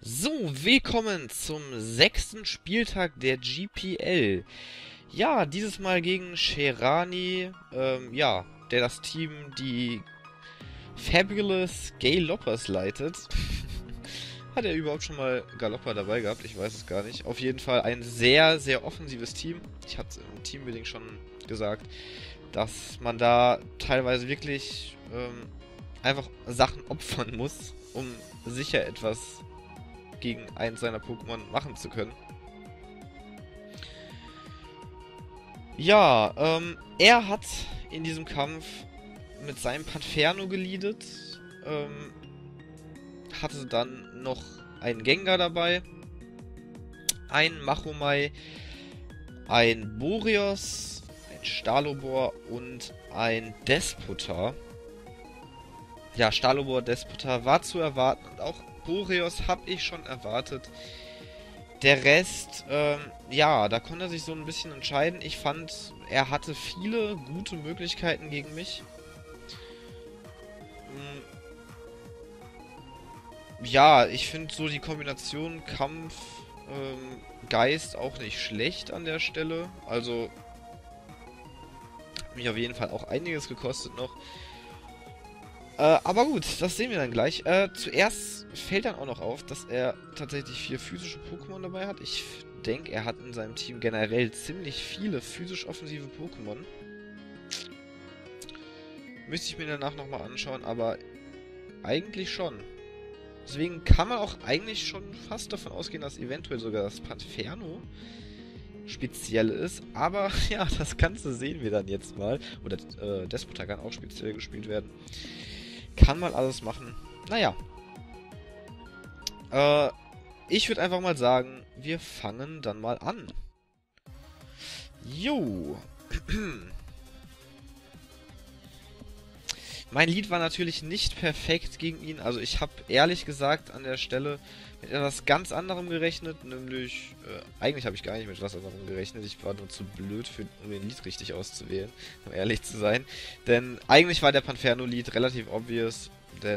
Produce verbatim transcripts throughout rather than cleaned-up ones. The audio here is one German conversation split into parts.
So, willkommen zum sechsten Spieltag der G P L. Ja, dieses Mal gegen Sherani, ähm, ja, der das Team die Fabulous Galoppers leitet. Hat er überhaupt schon mal Galopper dabei gehabt? Ich weiß es gar nicht. Auf jeden Fall ein sehr, sehr offensives Team. Ich hatte es im Teambuilding schon gesagt, dass man da teilweise wirklich ähm, einfach Sachen opfern muss, um sicher etwas gegen eins seiner Pokémon machen zu können. Ja, ähm, er hat in diesem Kampf mit seinem Panferno geleadet, ähm, hatte dann noch einen Gengar dabei, einen Machomai, ein Boreos, ein Stalobor und ein Despotar. Ja, Stalobor, Despotar war zu erwarten und auch Boreos habe ich schon erwartet. Der Rest, ähm, ja, da konnte er sich so ein bisschen entscheiden. Ich fand, er hatte viele gute Möglichkeiten gegen mich. Ja, ich finde so die Kombination Kampf, ähm, Geist auch nicht schlecht an der Stelle. Also, hat mich auf jeden Fall auch einiges gekostet noch. Äh, aber gut, das sehen wir dann gleich. Äh, zuerst fällt dann auch noch auf, dass er tatsächlich vier physische Pokémon dabei hat. Ich denke, er hat in seinem Team generell ziemlich viele physisch offensive Pokémon. Müsste ich mir danach nochmal anschauen, aber eigentlich schon. Deswegen kann man auch eigentlich schon fast davon ausgehen, dass eventuell sogar das Panferno speziell ist. Aber ja, das Ganze sehen wir dann jetzt mal. Oder äh, Despotar kann auch speziell gespielt werden. Kann man alles machen. Naja. Äh, ich würde einfach mal sagen, wir fangen dann mal an. Jo. Mein Lied war natürlich nicht perfekt gegen ihn. Also ich habe ehrlich gesagt an der Stelle mit etwas ganz anderem gerechnet. Nämlich, äh, eigentlich habe ich gar nicht mit was anderem gerechnet. Ich war nur zu blöd, für, um den Lied richtig auszuwählen, um ehrlich zu sein. Denn eigentlich war der Panferno-Lied relativ obvious. Denn,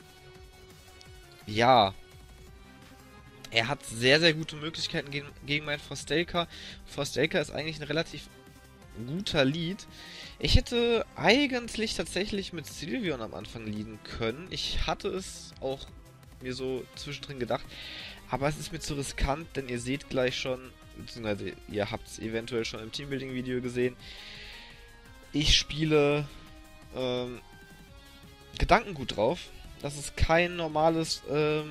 ja, er hat sehr, sehr gute Möglichkeiten gegen, gegen meinen Frostelka. Frostelka ist eigentlich ein relativ guter Lied. Ich hätte eigentlich tatsächlich mit Sylveon am Anfang leaden können. Ich hatte es auch mir so zwischendrin gedacht. Aber es ist mir zu riskant, denn ihr seht gleich schon, beziehungsweise ihr habt es eventuell schon im Teambuilding-Video gesehen. Ich spiele ähm, Gedankengut drauf. Das ist kein normales ähm,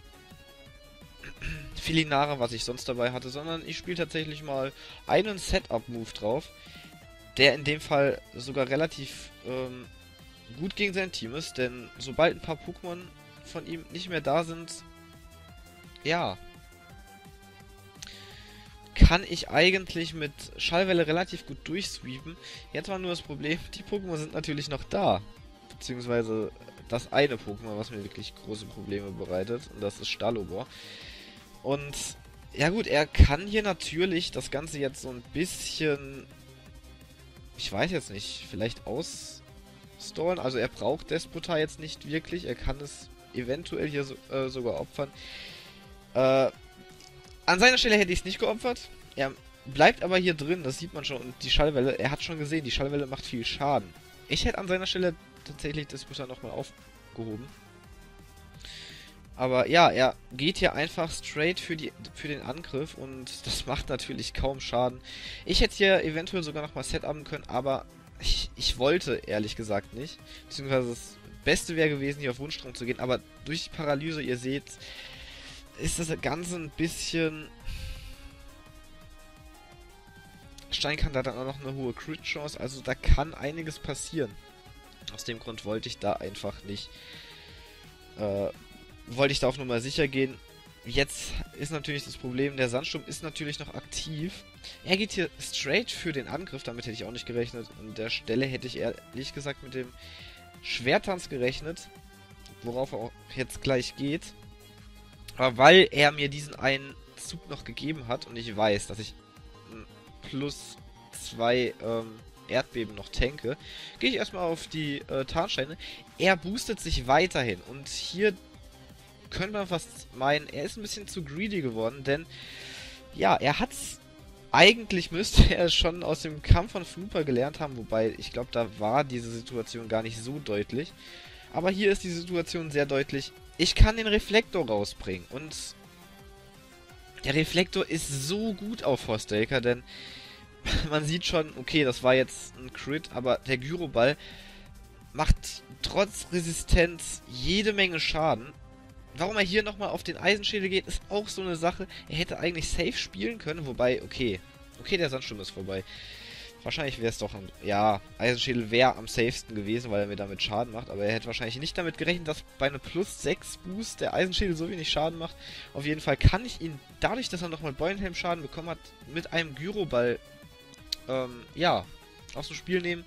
Felinare, was ich sonst dabei hatte, sondern ich spiele tatsächlich mal einen Setup-Move drauf, der in dem Fall sogar relativ ähm, gut gegen sein Team ist, denn sobald ein paar Pokémon von ihm nicht mehr da sind, ja, kann ich eigentlich mit Schallwelle relativ gut durchsweepen. Jetzt war nur das Problem, die Pokémon sind natürlich noch da, beziehungsweise das eine Pokémon, was mir wirklich große Probleme bereitet, und das ist Stalobor. Und ja gut, er kann hier natürlich das Ganze jetzt so ein bisschen, ich weiß jetzt nicht, vielleicht ausstallen. Also er braucht Despotar jetzt nicht wirklich. Er kann es eventuell hier so, äh, sogar opfern. Äh, an seiner Stelle hätte ich es nicht geopfert. Er bleibt aber hier drin, das sieht man schon. Und die Schallwelle, er hat schon gesehen, die Schallwelle macht viel Schaden. Ich hätte an seiner Stelle tatsächlich Despotar nochmal aufgehoben. Aber ja, er geht hier einfach straight für, die, für den Angriff und das macht natürlich kaum Schaden. Ich hätte hier eventuell sogar nochmal setupen können, aber ich, ich wollte ehrlich gesagt nicht. Beziehungsweise das Beste wäre gewesen, hier auf Wunschdrang zu gehen, aber durch die Paralyse, ihr seht, ist das Ganze ein bisschen... Steinkandt hat dann auch noch eine hohe Crit-Chance, also da kann einiges passieren. Aus dem Grund wollte ich da einfach nicht... Äh, wollte ich da auf Nummer sicher gehen. Jetzt ist natürlich das Problem, der Sandsturm ist natürlich noch aktiv. Er geht hier straight für den Angriff, damit hätte ich auch nicht gerechnet. An der Stelle hätte ich ehrlich gesagt mit dem Schwertanz gerechnet, worauf er auch jetzt gleich geht. Aber weil er mir diesen einen Zug noch gegeben hat und ich weiß, dass ich plus zwei ähm, Erdbeben noch tanke, gehe ich erstmal auf die äh, Tarnsteine. Er boostet sich weiterhin und hier könnte man fast meinen, er ist ein bisschen zu greedy geworden, denn ja, er hat's. Eigentlich müsste er es schon aus dem Kampf von Fnooper gelernt haben, wobei ich glaube, da war diese Situation gar nicht so deutlich. Aber hier ist die Situation sehr deutlich. Ich kann den Reflektor rausbringen und der Reflektor ist so gut auf Forstelka, denn man sieht schon, okay, das war jetzt ein Crit, aber der Gyroball macht trotz Resistenz jede Menge Schaden. Warum er hier nochmal auf den Eisenschädel geht, ist auch so eine Sache. Er hätte eigentlich safe spielen können, wobei, okay. Okay, der Sandsturm ist vorbei. Wahrscheinlich wäre es doch ein... Ja, Eisenschädel wäre am safesten gewesen, weil er mir damit Schaden macht. Aber er hätte wahrscheinlich nicht damit gerechnet, dass bei einem plus sechs Boost der Eisenschädel so wenig Schaden macht. Auf jeden Fall kann ich ihn, dadurch, dass er nochmal Beulenhelm Schaden bekommen hat, mit einem Gyroball, ähm, ja, aus dem Spiel nehmen.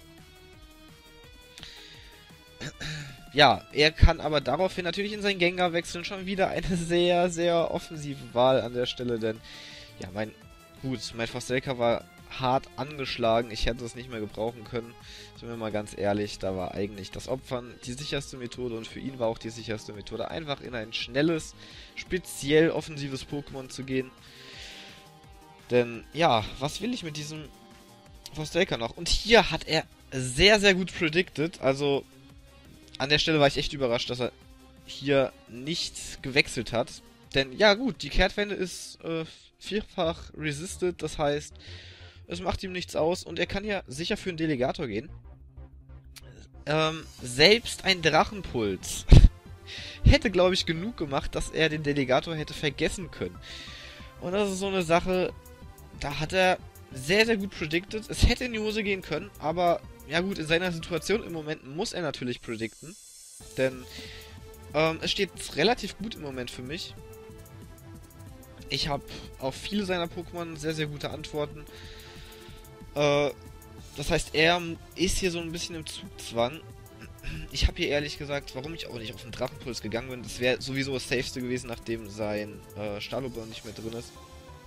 Ja, er kann aber daraufhin natürlich in seinen Gengar wechseln. Schon wieder eine sehr, sehr offensive Wahl an der Stelle, denn ja, mein, gut, mein Forstelka war hart angeschlagen. Ich hätte es nicht mehr gebrauchen können. Sind wir mal ganz ehrlich, da war eigentlich das Opfern die sicherste Methode und für ihn war auch die sicherste Methode, einfach in ein schnelles, speziell offensives Pokémon zu gehen. Denn, ja, was will ich mit diesem Forstelka noch? Und hier hat er sehr, sehr gut predicted, also... An der Stelle war ich echt überrascht, dass er hier nicht gewechselt hat. Denn, ja gut, die Kehrtwende ist äh, vierfach resisted, das heißt, es macht ihm nichts aus und er kann ja sicher für einen Delegator gehen. Ähm, selbst ein Drachenpuls hätte, glaube ich, genug gemacht, dass er den Delegator hätte vergessen können. Und das ist so eine Sache, da hat er sehr, sehr gut predicted. Es hätte in die Hose gehen können, aber... Ja gut, in seiner Situation im Moment muss er natürlich predikten, denn ähm, es steht relativ gut im Moment für mich. Ich habe auf viele seiner Pokémon sehr, sehr gute Antworten. Äh, das heißt, er ist hier so ein bisschen im Zugzwang. Ich habe hier ehrlich gesagt, warum ich auch nicht auf den Drachenpuls gegangen bin, das wäre sowieso das Safeste gewesen, nachdem sein äh, Stahlobern nicht mehr drin ist.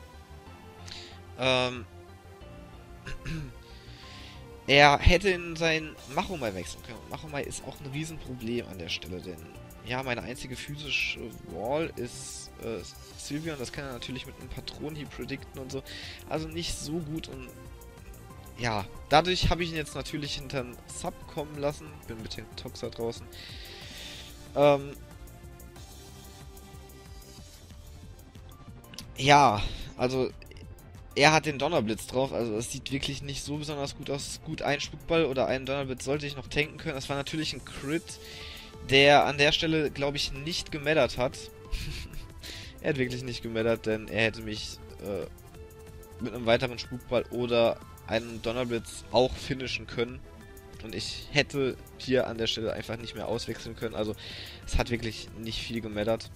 Ähm... Er hätte in sein Machomai wechseln können. Machomai ist auch ein Riesenproblem an der Stelle, denn ja, meine einzige physische Wall ist äh, Sylveon. Das kann er natürlich mit einem Patronenhieb predikten und so. Also nicht so gut und ja, dadurch habe ich ihn jetzt natürlich hinterm Sub kommen lassen. Bin mit dem Toxa draußen. Ähm ja, also... Er hat den Donnerblitz drauf, also es sieht wirklich nicht so besonders gut aus. Gut, ein Spukball oder einen Donnerblitz sollte ich noch tanken können. Das war natürlich ein Crit, der an der Stelle, glaube ich, nicht gemattert hat. Er hat wirklich nicht gemattert, denn er hätte mich äh, mit einem weiteren Spukball oder einem Donnerblitz auch finishen können. Und ich hätte hier an der Stelle einfach nicht mehr auswechseln können. Also es hat wirklich nicht viel gemattert.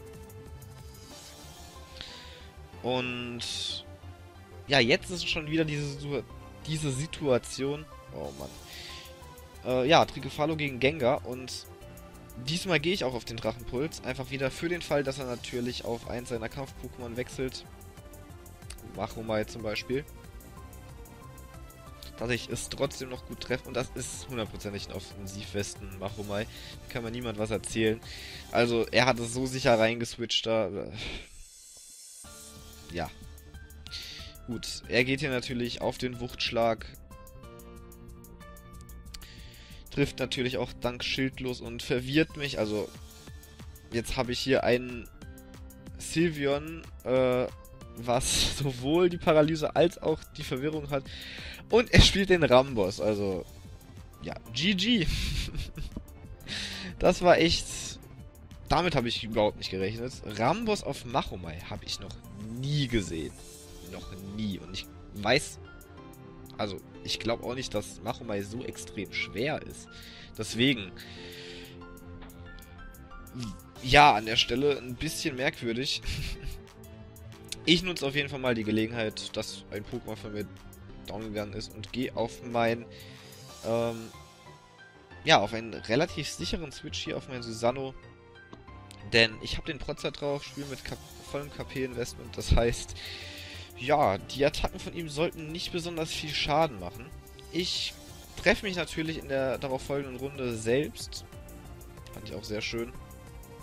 Und... Ja, jetzt ist schon wieder diese, diese Situation. Oh Mann. Äh, ja, Trigefalo gegen Gengar. Und diesmal gehe ich auch auf den Drachenpuls. Einfach wieder für den Fall, dass er natürlich auf eins seiner Kampf-Pokémon wechselt. Machomai zum Beispiel. Dass ich es trotzdem noch gut treffe. Und das ist hundertprozentig ein Offensivwesten, Machomai. Da kann man niemand was erzählen. Also, er hat es so sicher reingeswitcht da. Ja. Gut, er geht hier natürlich auf den Wuchtschlag. Trifft natürlich auch dank schildlos und verwirrt mich. Also, jetzt habe ich hier einen Sylveon, äh, was sowohl die Paralyse als auch die Verwirrung hat. Und er spielt den Ramboss. Also, ja, G G. Das war echt... Damit habe ich überhaupt nicht gerechnet. Ramboss auf Machomai habe ich noch nie gesehen. Noch nie. Und ich weiß, also ich glaube auch nicht, dass Machomai so extrem schwer ist. Deswegen, ja, an der Stelle ein bisschen merkwürdig. Ich nutze auf jeden Fall mal die Gelegenheit, dass ein Pokémon von mir down gegangen ist und gehe auf mein, ähm, ja, auf einen relativ sicheren Switch hier auf mein Susanoo. Denn ich habe den Protzer drauf, spiele mit K vollem K P-Investment, das heißt... Ja, die Attacken von ihm sollten nicht besonders viel Schaden machen. Ich treffe mich natürlich in der darauf folgenden Runde selbst. Fand ich auch sehr schön.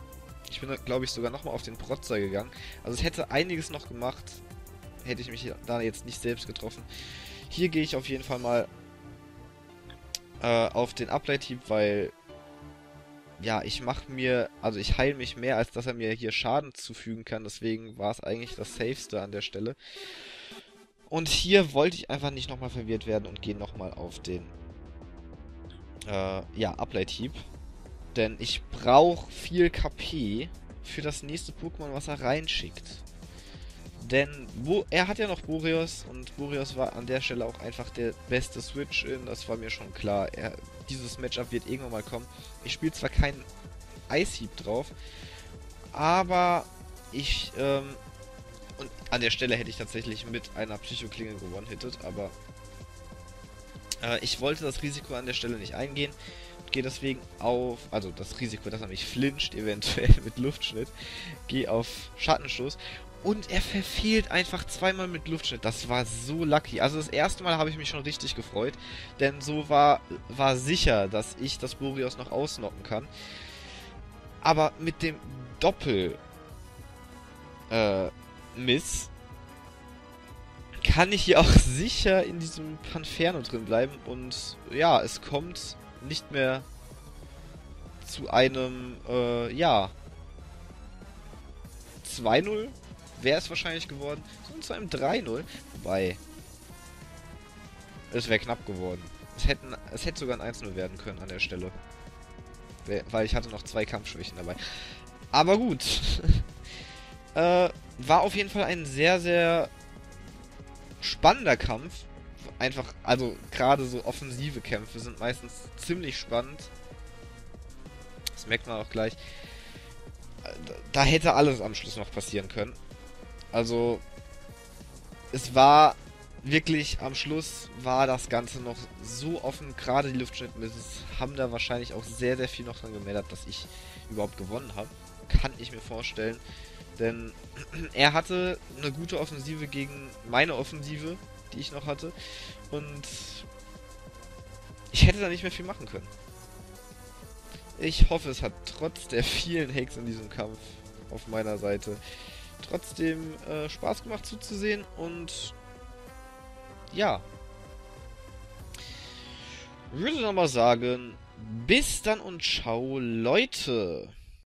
Ich bin, glaube ich, sogar nochmal auf den Protzer gegangen. Also es hätte einiges noch gemacht, hätte ich mich da jetzt nicht selbst getroffen. Hier gehe ich auf jeden Fall mal äh, auf den Ableithieb, weil ja, ich mache mir, also ich heile mich mehr, als dass er mir hier Schaden zufügen kann. Deswegen war es eigentlich das Safeste an der Stelle. Und hier wollte ich einfach nicht nochmal verwirrt werden und gehe nochmal auf den äh, ja, Ableithieb. Denn ich brauche viel K P für das nächste Pokémon, was er reinschickt. Denn Bo er hat ja noch Boreos und Boreos war an der Stelle auch einfach der beste Switch-In, das war mir schon klar. Er, dieses Matchup wird irgendwann mal kommen. Ich spiele zwar keinen Eishieb drauf, aber ich, ähm, und an der Stelle hätte ich tatsächlich mit einer Psychoklinge gewonnen-hittet, aber äh, ich wollte das Risiko an der Stelle nicht eingehen. Gehe deswegen auf, also das Risiko, dass er mich flincht, eventuell mit Luftschnitt, gehe auf Schattenstoß und er verfehlt einfach zweimal mit Luftschnitt. Das war so lucky. Also das erste Mal habe ich mich schon richtig gefreut, denn so war, war sicher, dass ich das Boreos noch ausnocken kann. Aber mit dem Doppel äh, Miss kann ich hier auch sicher in diesem Panferno drin bleiben und ja, es kommt nicht mehr zu einem, äh, ja, zwei null wäre es wahrscheinlich geworden, sondern zu einem drei null. Wobei, es wäre knapp geworden. Es, hätten, es hätte sogar ein eins null werden können an der Stelle. Weil ich hatte noch zwei Kampfschwächen dabei. Aber gut. äh, war auf jeden Fall ein sehr, sehr spannender Kampf. Einfach, also gerade so offensive Kämpfe sind meistens ziemlich spannend. Das merkt man auch gleich. Da hätte alles am Schluss noch passieren können. Also, es war wirklich, am Schluss war das Ganze noch so offen. Gerade die Luftschnittmisses haben da wahrscheinlich auch sehr, sehr viel noch dran gemeldet, dass ich überhaupt gewonnen habe. Kann ich mir vorstellen. Denn er hatte eine gute Offensive gegen meine Offensive, die ich noch hatte. Und ich hätte da nicht mehr viel machen können. Ich hoffe, es hat trotz der vielen Hacks in diesem Kampf auf meiner Seite trotzdem äh, Spaß gemacht zuzusehen. Und ja, würde dann mal sagen, bis dann und ciao, Leute.